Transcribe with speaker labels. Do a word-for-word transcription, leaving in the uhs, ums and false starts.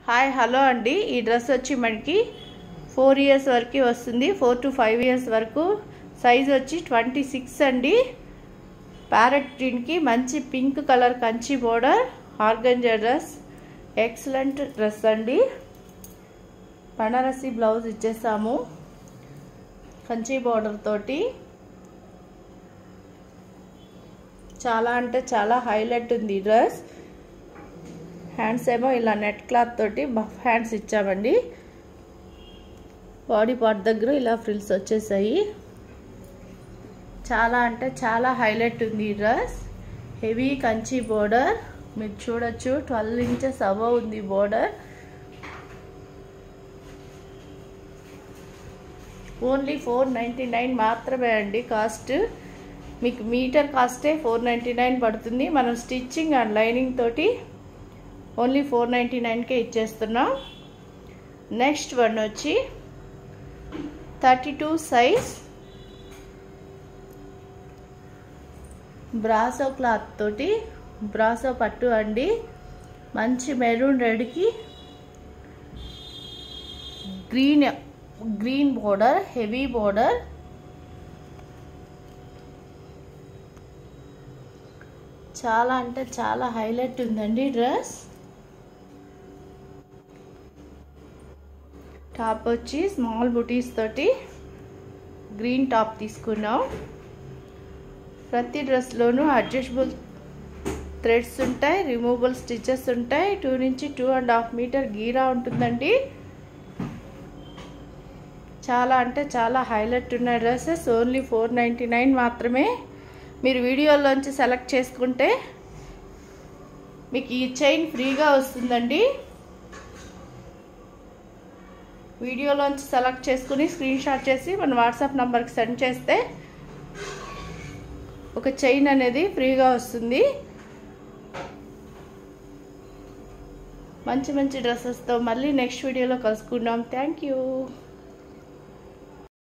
Speaker 1: hi hello అండి ఈ dress వచ్చి మనకి ఫోర్ ఇయర్స్ వరకు వస్తుంది ఫోర్ టు ఫైవ్ ఇయర్స్ వరకు సైజ్ వచ్చి ట్వంటీ సిక్స్ అండి ప్యారెట్ గ్రీన్ కి మంచి pink colour Kanchi border organza dress excellent dress అండి బనారసి బ్లౌజ్ ఇచ్చేసాము కంచి బోర్డర్ తోటి చాలా అంటే చాలా హైలైట్ ఉంది డ్రెస్ హ్యాండ్స్ ఏమో ఇలా నెట్ క్లాత్ తోటి బఫ్ హ్యాండ్స్ ఇచ్చామండి బాడీ పార్ట్ దగ్గర ఇలా ఫ్రిల్స్ వచ్చేసాయి చాలా అంటే చాలా హైలైట్ ఉంది ఈ డ్రెస్ హెవీ కంచి బోర్డర్ మీరు చూడొచ్చు ట్వెల్వ్ ఇంచెస్ అబవ్ ఉంది border only four ninety nine మాత్రమే అండి కాస్ట్ మీకు మీటర్ కాస్టే ఫోర్ నైంటీ నైన్ పడుతుంది మనం స్టిచ్చింగ్ అండ్ లైనింగ్ తోటి ఓన్లీ ఫోర్ నైంటీ నైన్కే ఇచ్చేస్తున్నాం నెక్స్ట్ వన్ వచ్చి thirty two size brasso cloth తోటి బ్రాసో పట్టు అండి మంచి మెరూన్ రెడ్కి green green border heavy border చాలా అంటే చాలా హైలైట్ ఉందండి డ్రెస్ టాప్ వచ్చి స్మాల్ బుటీస్ తోటి గ్రీన్ టాప్ తీసుకున్నాం ప్రతి డ్రెస్లోనూ అడ్జస్టబుల్ థ్రెడ్స్ ఉంటాయి రిమూవబుల్ స్టిచెస్ ఉంటాయి టూ నుంచి టూ అండ్ హాఫ్ మీటర్ గీరా ఉంటుందండి చాలా అంటే చాలా హైలైట్ ఉన్న dresses only four ninety nine మాత్రమే మీరు వీడియోలోంచి సెలెక్ట్ చేసుకుంటే మీకు ఈ చైన్ ఫ్రీగా వస్తుందండి వీడియోలోంచి సెలెక్ట్ చేసుకుని స్క్రీన్ షాట్ చేసి మన వాట్సాప్ నంబర్కి సెండ్ చేస్తే ఒక చైన్ అనేది ఫ్రీగా వస్తుంది మంచి మంచి డ్రెస్సెస్తో మళ్ళీ నెక్స్ట్ వీడియోలో కలుసుకుందాం థ్యాంక్ యూ